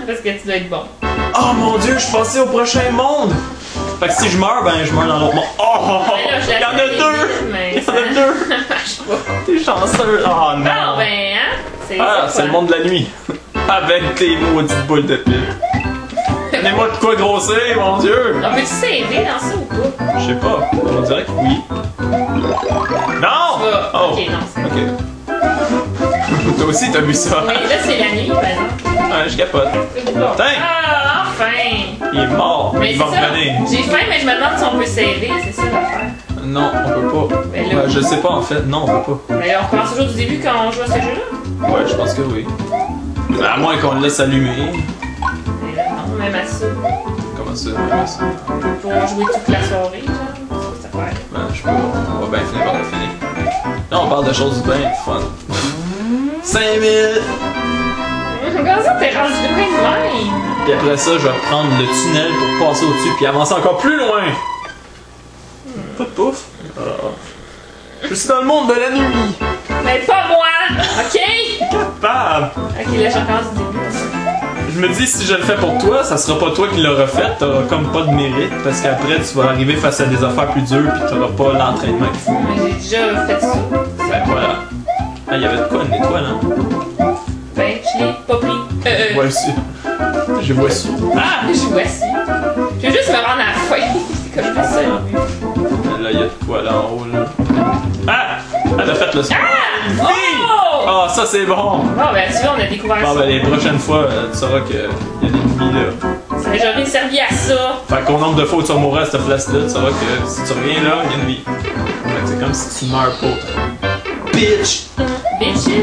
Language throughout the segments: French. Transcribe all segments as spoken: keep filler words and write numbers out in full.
Parce que tu dois être bon. Oh mon dieu, je suis passé au prochain monde! Fait que si je meurs, ben je meurs dans l'autre monde. Oh! Il y en a deux! Il y en a deux! T'es chanceux! Oh non! Bon, ben, hein? C'est Ah, c'est le monde de la nuit! Avec tes maudites boules de pile! Donnez-moi de quoi grossir, mon dieu! On peut-tu s'aider dans ça ou pas? Je sais pas, on dirait que oui. Non! Vas. Oh! Ok, non, c'est Ok. Toi aussi, t'as vu ça? Oui, là, c'est la nuit, par exemple. Ouais, je capote. Tiens! Ah, enfin! Il est mort! Mais Il va c'est ça. revenir! J'ai faim, mais je me demande si on peut s'aider, c'est ça l'affaire. Non, on peut pas. Ben là, Ouais, je sais pas en fait, non, on peut pas. Mais on recommence toujours du début quand on joue à ce jeu-là? Ouais, je pense que oui. À moins qu'on le laisse allumer. Mais là, non, même à ça. Comment ça? Comment ça? Pour jouer toute la soirée, genre. C'est quoi cette affaire? Ben, je sais pas, on va bien finir par la finir. Là, on parle de choses bien fun. cinq mille! Comment ça, t'es rendu loin de même? Puis après ça, je vais prendre le tunnel pour passer au-dessus puis avancer encore plus loin! Pas de pouf! Ah. Je suis dans le monde de la nuit! Mais pas moi! Ok? Capable! Ok, là, je recommence du début. Je me dis, si je le fais pour toi, ça sera pas toi qui l'auras fait, t'auras comme pas de mérite, parce qu'après, tu vas arriver face à des affaires plus dures puis t'auras pas l'entraînement qu'il faut. Mais j'ai déjà fait ça. Ben voilà. Ah, il y avait de quoi, une étoile, hein? Ben, je l'ai pas pris. Euh, euh. Voici. Je vois su. Ah, je voici. Je veux juste me rendre à la fin. C'est comme ça. Là, il y a de quoi là en haut, là. Ah! Elle a fait le son. Ah! Oui! Oh! Ah, ça c'est bon! Bon, ben, tu vois, on a découvert Bon, ça. ben, les prochaines fois, euh, tu sauras qu'il y a des ennemis là. Ça a jamais servi à ça. Fait qu'au nombre de fois où tu vas mourir à cette place-là, tu sauras que si tu reviens là, il y a une vie. Fait que c'est comme si tu meurs pas. Bitch! Bitches.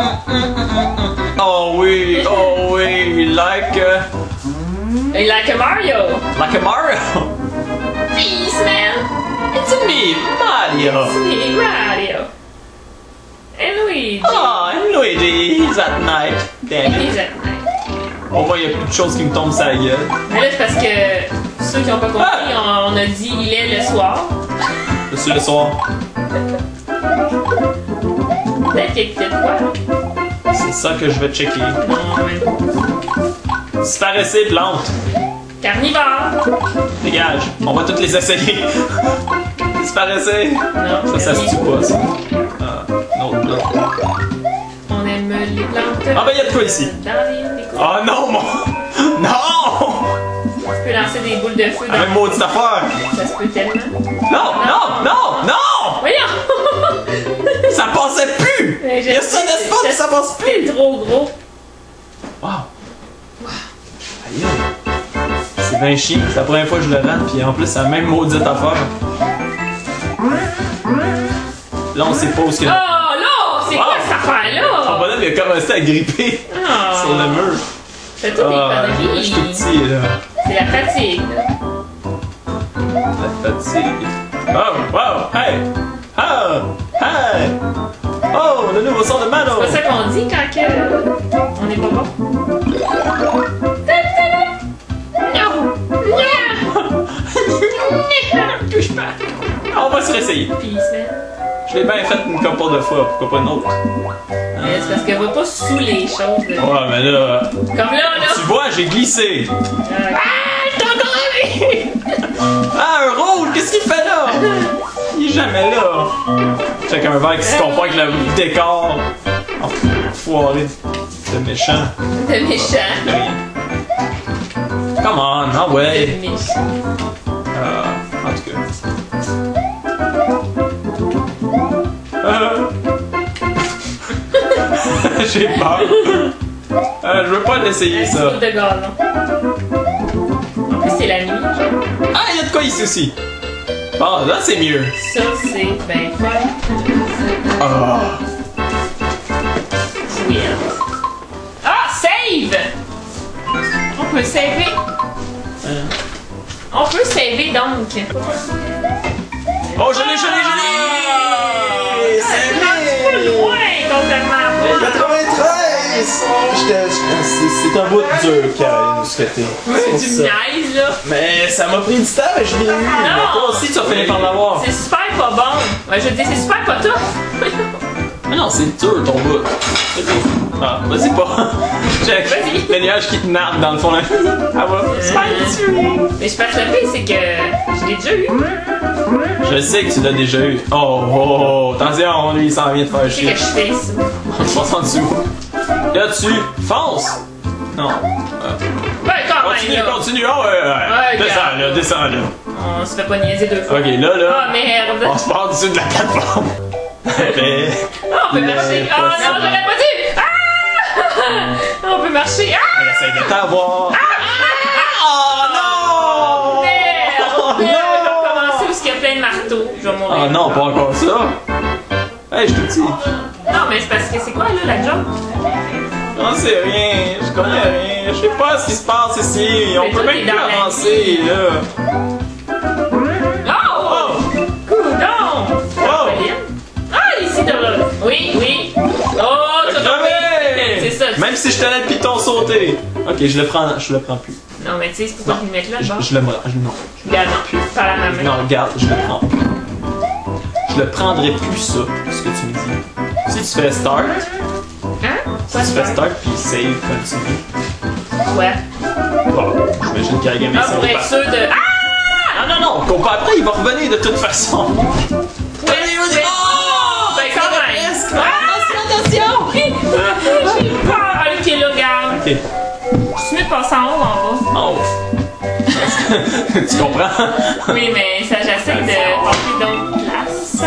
Oh oui! Oh oui! Like. Uh, Hey, like a Mario. like a Mario! Peace, man. It's me, Mario! Hey, Mario. And Luigi. Oh, and Luigi, he's at night. Damn it. He's at night. Au moins, il y a plus de choses qui me tombent sur la gueule. Mais là, c'est parce que ceux qui n'ont pas compris, on, on a dit il est le soir. Je suis le soir. Peut-être qu'il y a peut-être quoi. C'est ça que je vais checker. Non, même pas. Disparaissez, plante! Carnivore. Dégage! On va toutes les essayer! Disparaissez! Non. Ça, ça se tue pas, ça. Ah, non, non. On aime les plantes. Ah, ben, y a de quoi ici. Dans les décors. Oh non, mon. Non! Tu peux lancer des boules de feu La même dans maudite affaire! Ça se peut tellement. Non, non, non, non! Voyons! Ça passait plus! Mais je Il y a sais, ça n'est pas c'est- que ça passe C'est plus! trop gros. Wow! Aïe! C'est bien chiant, c'est la première fois que je le rate, puis en plus, c'est la même maudite affaire. Là, on sait pas où ce que. Oh là! C'est Wow. quoi cette affaire-là? Son bonhomme, il a commencé à gripper Oh. sur le mur. C'est tout des Ah, je conneries. suis tout petit, là. C'est la fatigue, là. La fatigue. Oh, wow, hey! Oh, hey! Oh, le nouveau son de Mano! C'est pas ça qu'on dit quand que on n'est pas bon? Non! Non! Touche pas! Ah, on va se réessayer. Peace, man. Je l'ai bien fait une couple de fois, pourquoi pas une autre? Mais c'est parce qu'elle va pas sous les choses. de- Ouais, mais là. Comme là, là! Tu vois, j'ai glissé! Ah, je t'ai encore aimé! Ah, un rouge, qu'est-ce qu'il fait là? Il est jamais là! C'est comme un verre qui se confond avec le décor. Enfoiré de méchant. T'es méchant. De rien. Come on, ah ouais! T'es méchant. Euh, en tout cas. Euh... J'ai peur. Euh, je veux pas l'essayer Un ça. souffle de gazon. En plus, c'est la nuit, genre. Ah, il y a de quoi ici aussi. Bon, là c'est mieux. Ça, c'est ben fun. Ah. Sweet. Ah, save! On peut saver. Hein? On peut saver donc. Oh, je l'ai, je l'ai, je l'ai! C'est pas loin, contrairement à moi. quatre-vingt-treize! J'étais- C'est c'est un bout dur qui a nous souhaité. C'est du niaise, là. Mais ça m'a pris du temps, mais je l'ai eu. Mais toi aussi, tu as fini par l'avoir. C'est super pas bon. Ouais, je dis, c'est super pas tough. Mais non, c'est dur ton bout. Ah, vas-y pas. Check. Vas-y. Le nuage qui te nargue dans le fond là. Ah va. C'est pas dessus. Mais je pense que le pire, c'est que je l'ai déjà eu. Je sais que tu l'as déjà eu. Oh, oh, oh. Attention, lui il s'en vient de faire Je sais chier. que je fais ça. On se passe en dessous. Là-dessus, fonce! Non. Euh, Ben, quand continue, même, là. continue. Oh, ouais, ouais. Ouais, descends là, descends là. On se fait pas niaiser deux fois. Ok, là, là. Oh merde! On se part dessus de la plateforme. Mais. Ah, on peut Mais marcher! pas Oh non, ça. j'aurais pas dû! Ah! On peut marcher! Ah! Elle essaye de t'avoir. Oh non! Merde! Oh Merde, je vais non! recommencer où il y a plein de marteaux. Je vais mourir. Oh non, pas encore ça. Hey, je te dis. Non, mais c'est parce que c'est quoi, là, la joke? J'en sais rien, je connais rien. Je sais pas ce qui se passe ici. On Mais peut toi, même t'es plus dans la avancer, là. Oh! Oh! Coudon! Oh! Ah, ici, de là. Oui, oui. Oh, tu vas tomber. C'est ça. Même si je tenais le piton sauté. Ok, je le prends, je le prends plus. Non, mais tu sais, c'est pourquoi tu le mets là, Je, genre. je le je, non. Regarde, non. Par la main. Non, regarde, je le prends plus. Je le prendrai plus ça, ce que tu me dis. Si tu fais start, Hein? si tu fais start puis save, continue. Ouais. Bon, j'imagine qu'il y a gagné Ah, ça. pour être sûr de. Ah! Non, non, non, qu'on pas après, il va revenir de toute façon. Ouais, ouais. Oh! Ben, quand même. Presque. Ah, attention! J'ai peur. Ok, là, regarde. Ok. Je suis mieux de passer en haut, en bas. Oh. Tu comprends? Oui, mais ça, j'essaie de passer d'autres places.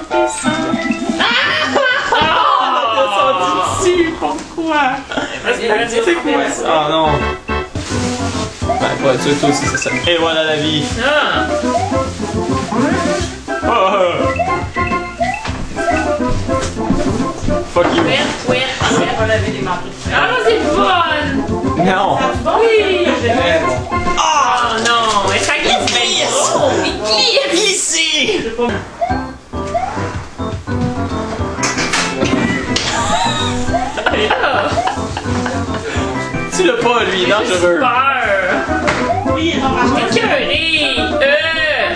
Ah! dessus, pourquoi? Vas-y, vas-y, C'est quoi ça? Ah non. Ben, pour être sûr, toi aussi, c'est ça. Et voilà la vie. Ah! Oh. Fuck you. Ouette, ouette, ouette. On va laver les marques. Ah, c'est le fun! Non. Oui! Ah! Oh non! Mais ça glisse bien trop! Il glisse! Ici! Ah! Tu l'as pas, lui, J'ai dangereux. peur! Oui, on va J'ai écœuré! Euh!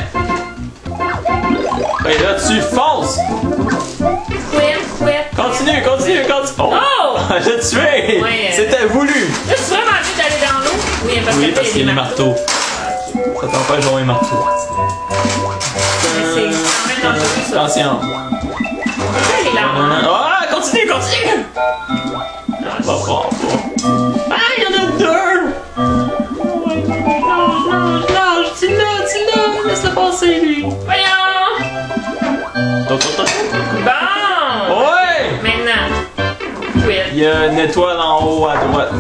Et là, tu fonces. Couette, couette! Continue, continue, continue. Oh! Je l'ai tué. Ouais. C'était voulu. Là, tu vraiment envie d'aller dans l'eau? Oui, parce Oui, que parce qu'il y a des marteaux. Ça t'empêche d'avoir un marteau. Mais c'est quand même dangereux, ça. Attention. Pourquoi elle est là? Ah, continue, continue. Ah, Pas fort, pas. Ah, il y en a deux. Nage, nage, nage. Tu l'as, tu l'as. Laisse-le passer, lui. Voyons! Toi, toi, toi. Bon! Ouais. Maintenant, couette. Il y a une étoile en haut à droite.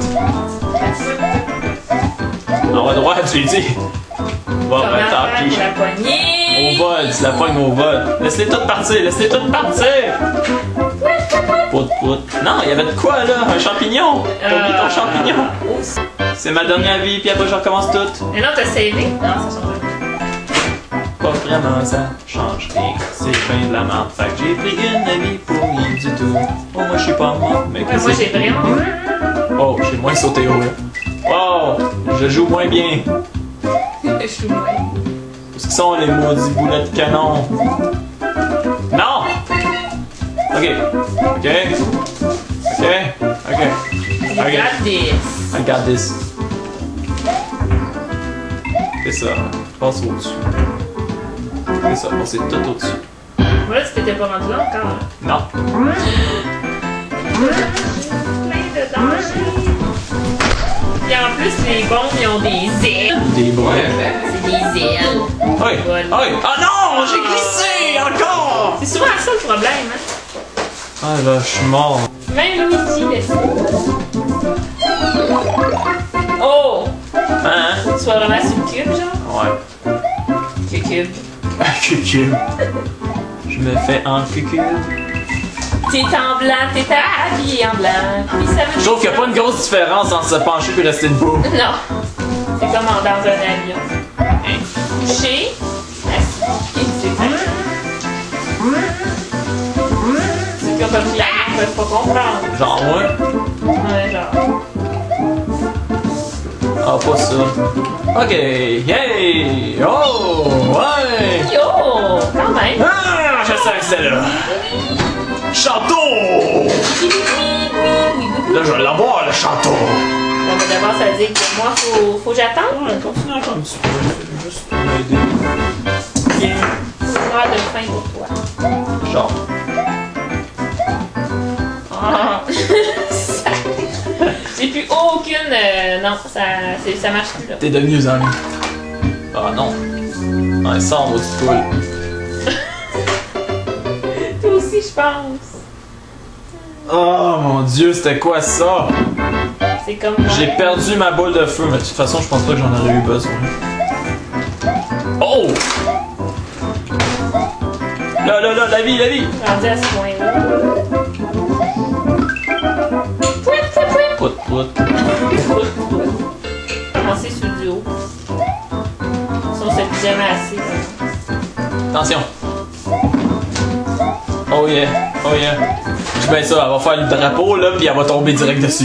En haut à droite, j'ai dit. Bon, Comment ben faire tant pis. pour la poignée? Au vol, tu la pognes au vol. Laisse-les toutes partir, laisse-les toutes partir. Pout, pout. Non, il y avait de quoi là? Un champignon. T'as oublié ton champignon. Oh, C'est ma dernière vie, puis après je recommence tout. mais non, t'as savé? Non, ça change rien. Pas vraiment, ça change rien. C'est bien de la merde. Fait que j'ai pris une vie pour rien du tout. Oh, moi je suis pas mort, mais Ouais, qu'est-ce moi, que j'ai vraiment. Oh, j'ai moins sauté haut là. Oh, je joue moins bien. Je suis moins. Où est-ce qu'ils sont les maudits boulets de canon? Non! Ok. Ok. Ok. Ok. Ok. Regarde this. I got this. C'est ça. Passe au-dessus. C'est ça, passez tout au-dessus. Voilà, tu t'étais pas rendu là encore. Non. Plein de dangers. Et en plus, les bombes, ils ont des ailes. Des bras. C'est des ailes. Oui. Voilà. Oui. Ah non! J'ai glissé! Encore! C'est souvent ça le problème, hein. Ah là, je suis mort. Même Luigi, laisse. Oh! Hein? Tu vas vraiment sur le cube, genre? Ouais. Cube. Cucube. Je me fais en cucube. T'es en blanc, t'es habillé en blanc. Puis ça veut Je trouve qu'il n'y a pas une grosse différence entre se pencher et rester debout. Non. C'est comme en- dans un avion. Couché, assis, c'est ça. Ceux qui ont pas pris l'avion peuvent pas comprendre. Genre, moi. Ouais, genre. Ah, pas ça. Ok. Yay! Oh! Ouais! Yo! Quand même. Ah! Je savais que c'était là. Château! Oui, oui, oui, oui, oui. Là, je vais l'avoir, le château. On va d'abord se dire que moi, faut, faut que j'attende. Ouais, continue encore un petit peu. Juste pour m'aider. Bien. Une heure de fin pour toi. Genre. Ah. J'ai plus aucune. Euh, non, ça, c'est- ça marche plus là. T'es de mieux en mieux. Ah non. Ouais, ça, on va du poule. Toi aussi, je pense. Oh mon dieu, c'était quoi ça? C'est comme moi. J'ai perdu ma boule de feu, mais de toute façon, je pense pas que j'en aurais eu besoin. Oh! Là, là, là, la vie, la vie! Rendu à ce point-là. Pouit, pouit, pouit. Pout, pout. Commencer sur du haut. Si on se dit jamais assez. Là. Attention! Oh yeah, oh yeah. Je dis bien ça, elle va faire le drapeau là, puis elle va tomber direct dessus.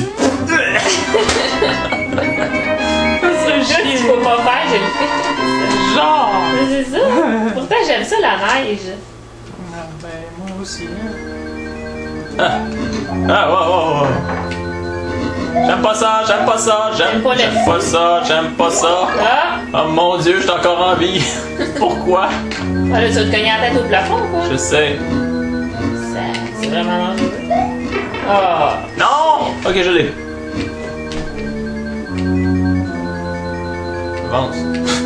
Ce jeu que tu peux pas faire, je le fais. Genre! Mais c'est ça. Pourtant, j'aime ça la neige. Ah, ben, moi aussi, Ah! Ah, ouais, ouais, ouais. J'aime pas ça, j'aime pas ça, j'aime J'aime pas le j'aime pas ça, j'aime pas ça. Ah! Oh mon dieu, je suis encore en vie. Pourquoi? Ah, là, tu vas te cogner la tête au plafond, quoi. Je sais. Ça, c'est vraiment dangereux. Ah! Non! Ok, je l'ai. Avance.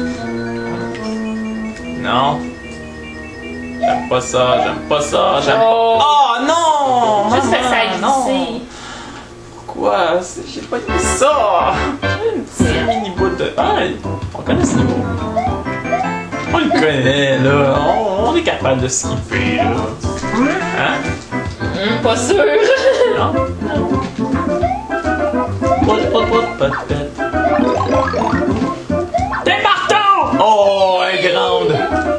Non. J'aime pas ça, j'aime pas ça, j'aime Oh. pas. Oh non! Juste fait maman, ça a non. glissé. Pourquoi? C'est- J'ai pas dit ça! Un petit mini bout de. Ah, on connaît ce niveau. On le connaît, là. On, on est capable de skipper, là. Hein? Hum, pas sûr. Non? Pout, pout, pout, pout, pout. Des marteaux! Oh, elle est grande!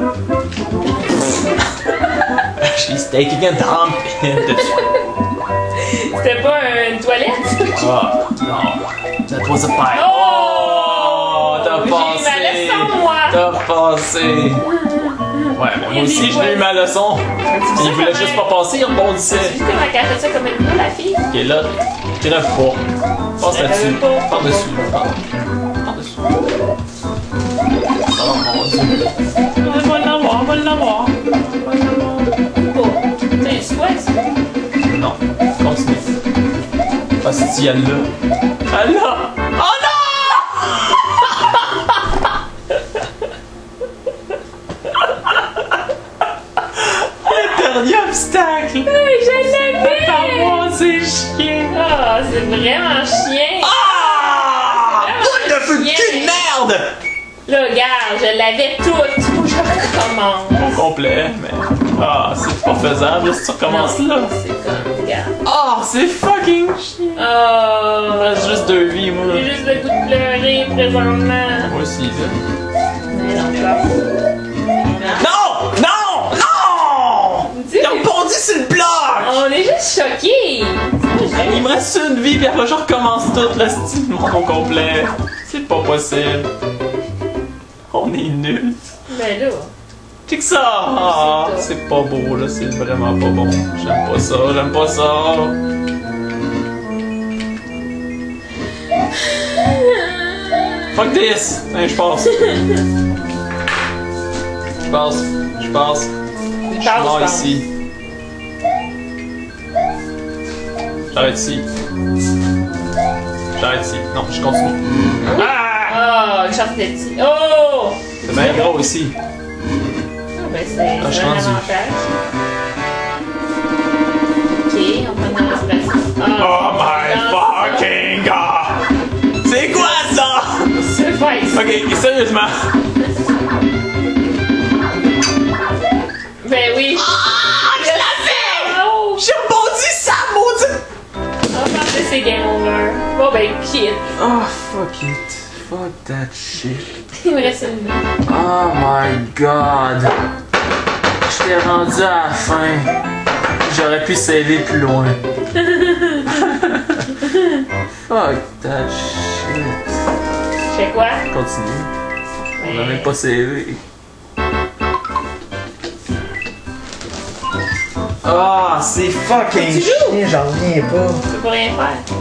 She's taking a dump. C'était pas une toilette? Ah, non. That was a pie. Oh! t'as J'ai eu passé. ma leçon, moi! T'as passé. Ouais, mais moi aussi, j'ai eu ma leçon. ça Il voulait comment- juste pas passer, il rebondissait. Tu sais comment elle fait ça comme une poule, la fille? Ok, là, crève pas. Passe Elle là-dessus. crève pas. Par-dessus. Par- Par-dessus. Oh mon dieu. On va l'avoir, on va l'avoir. Pas. C'est un souhait, ça. Non, continue. Parce que elle l'a. Elle l'a! Oh non! Le dernier obstacle! Hey, je l'avais! Par moi, c'est chiant! Ah, c'est vraiment chien! Ah! C'est Boule de feu de vraiment cul de chien. merde! Là, regarde, je l'avais toute. Faut que je recommence. Au complet, mais. Ah, c'est pas faisable si tu recommences là. C'est comme, regarde. Ah, c'est fucking chiant! Il Oh, me reste juste deux vies, moi. j'ai juste le goût de pleurer présentement. Moi aussi, là. Mais non, je vais Non! Non! Non! Il a rebondi sur le bloc! On est juste choqués. Il me reste une vie, puis après je recommence tout le style monde au complet. C'est pas possible. On est nuls. Ben là. Check ça! Ah, c'est pas beau, là, c'est vraiment pas bon. J'aime pas ça, j'aime pas ça. Fuck this! Hein, je passe. Je passe, je passe. Je suis Passe, mort passe. ici. J'arrête ici. J'arrête ici. Non, je continue. Ah! Oh, une chance d'être ici. Oh! C'est bien gros ici. Ah, ben c'est je c'est suis un rendu. avantage. Ok, on prend une respiration. Ah, Oh my dans- fucking god! C'est quoi ça? C'est pas ici. Ok, sérieusement. Ben oui. Ah, je l'avais! Oh! J'ai rebondi ça, maudit! On va penser que c'est game over. Bon ben, quitte. Oh, fuck it. Fuck that shit. Il me reste une minute. Oh my god. J'étais rendu à la fin. J'aurais pu saver plus loin. Fuck that shit. Je fais quoi? Continue. On n'a Ben, même pas savé. Ah, c'est fucking Tu joues? chiant, j'en reviens pas. Tu peux pas rien faire.